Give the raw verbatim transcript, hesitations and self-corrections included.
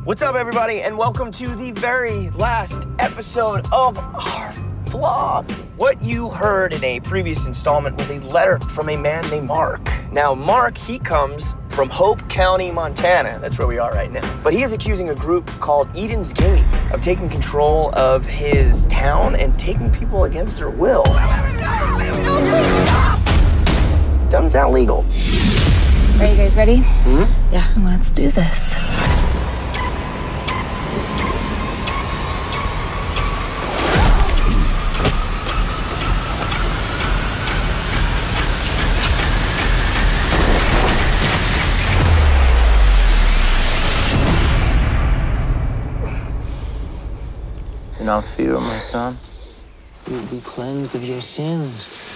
What's up, everybody, and welcome to the very last episode of our vlog. What you heard in a previous installment was a letter from a man named Mark. Now, Mark, he comes from Hope County, Montana. That's where we are right now. But he is accusing a group called Eden's Gate of taking control of his town and taking people against their will. Doesn't sound legal. Are you guys ready? Mm-hmm. Yeah, let's do this. Do not fear, my son. You will be cleansed of your sins.